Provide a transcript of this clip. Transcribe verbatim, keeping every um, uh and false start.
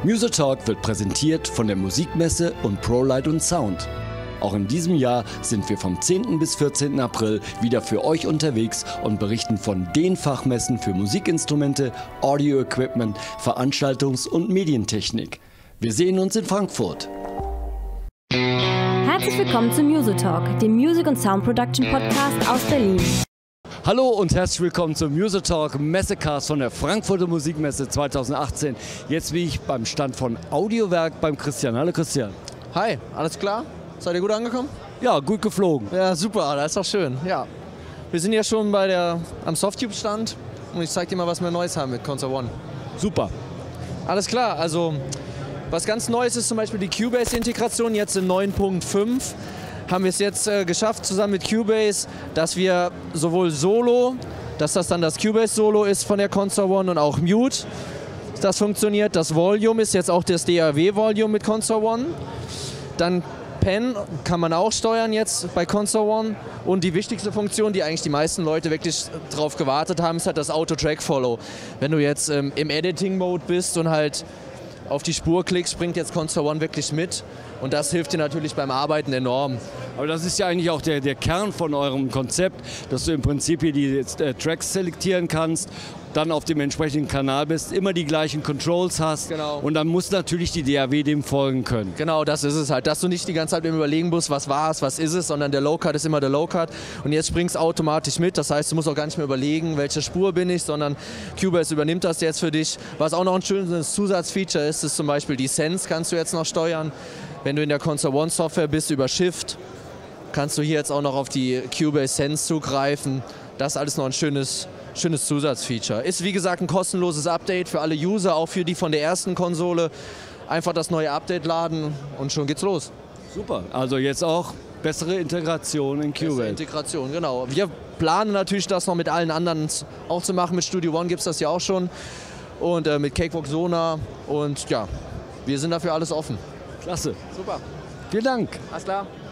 Musitalk wird präsentiert von der Musikmesse und ProLight und Sound. Auch in diesem Jahr sind wir vom zehnten bis vierzehnten April wieder für euch unterwegs und berichten von den Fachmessen für Musikinstrumente, Audio-Equipment, Veranstaltungs- und Medientechnik. Wir sehen uns in Frankfurt. Herzlich willkommen zu Musitalk, dem Music- und Sound-Production-Podcast aus Berlin. Hallo und herzlich willkommen zum Musitalk Messecast von der Frankfurter Musikmesse zweitausendachtzehn. Jetzt bin ich beim Stand von Audiowerk beim Christian. Hallo Christian. Hi, alles klar? Seid ihr gut angekommen? Ja, gut geflogen. Ja, super, das ist doch schön. Ja. Wir sind ja schon bei der, am Softtube-Stand und ich zeig dir mal, was wir Neues haben mit Concert One. Super. Alles klar, also was ganz Neues ist zum Beispiel die Cubase-Integration, jetzt in neun Punkt fünf. Haben wir es jetzt äh, geschafft, zusammen mit Cubase, dass wir sowohl Solo, dass das dann das Cubase-Solo ist von der Concert One und auch Mute, das funktioniert. Das Volume ist jetzt auch das D A W-Volume mit Concert One. Dann Pen kann man auch steuern jetzt bei Concert One. Und die wichtigste Funktion, die eigentlich die meisten Leute wirklich drauf gewartet haben, ist halt das Auto-Track-Follow. Wenn du jetzt ähm, im Editing-Mode bist und halt auf die Spur klickst, bringt jetzt Concert One wirklich mit. Und das hilft dir natürlich beim Arbeiten enorm. Aber das ist ja eigentlich auch der, der Kern von eurem Konzept, dass du im Prinzip hier die äh, Tracks selektieren kannst, dann auf dem entsprechenden Kanal bist, immer die gleichen Controls hast. Genau. Und dann muss natürlich die D A W dem folgen können. Genau, das ist es halt, dass du nicht die ganze Zeit im Überlegen musst, was war es, was ist es, sondern der Low-Cut ist immer der Low-Cut und jetzt springst du automatisch mit, das heißt, du musst auch gar nicht mehr überlegen, welche Spur bin ich, sondern Cubase übernimmt das jetzt für dich. Was auch noch ein schönes Zusatzfeature ist, ist zum Beispiel die Sense kannst du jetzt noch steuern. Wenn du in der Concert One Software bist, über Shift, kannst du hier jetzt auch noch auf die Cubase Sense zugreifen. Das ist alles noch ein schönes, schönes Zusatzfeature. Ist wie gesagt ein kostenloses Update für alle User, auch für die von der ersten Konsole. Einfach das neue Update laden und schon geht's los. Super, also jetzt auch bessere Integration in Cubase. Bessere Integration, genau. Wir planen natürlich das noch mit allen anderen auch zu machen. Mit Studio One gibt es das ja auch schon. Und äh, mit Cakewalk Sonar. Und ja, wir sind dafür alles offen. Klasse. Super. Vielen Dank. Alles klar.